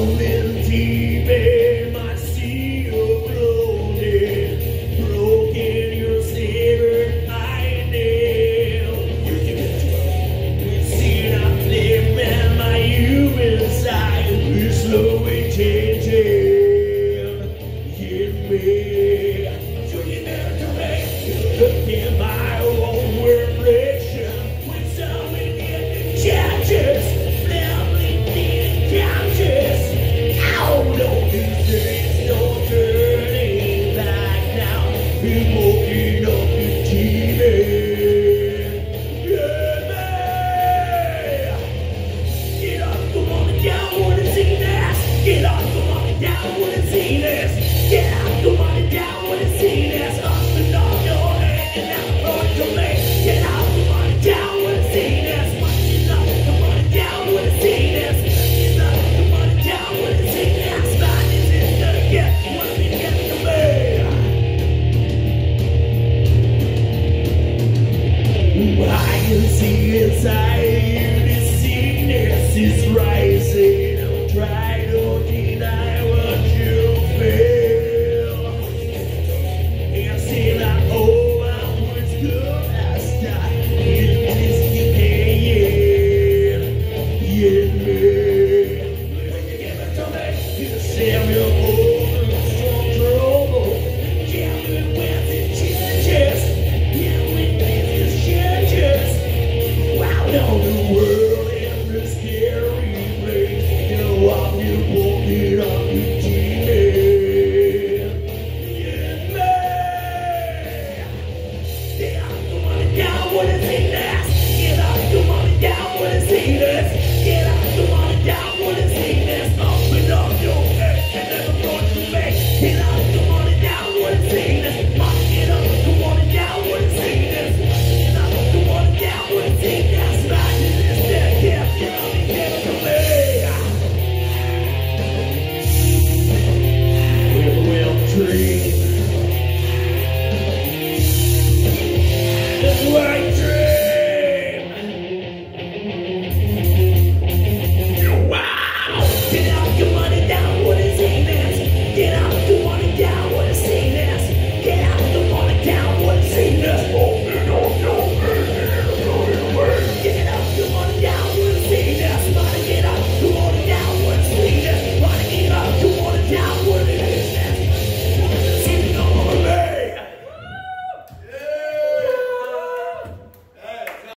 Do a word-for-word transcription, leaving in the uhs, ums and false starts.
down in deep in my sea of bloated, broken your saber I nail. You can get it. See I flame and my you inside is slowly changing. Hit me, you can never make look in my own reflection with some in the judges. Smoking up the T V. Yeah, get up, come on down, wanna see this. Get up, come on down, wanna see this. Get up, come on down, wanna see this. Up and off your head and out on to me. Get up, come on down, wanna see this. Get up, come on down, wanna see this. Get up, come on down, wanna see this. Slide this in the get, wanna be getting to me. I can see inside you, this sickness is rising. Don't try to deny what you feel. And say that, oh, I was good last time. It is decaying. Yeah.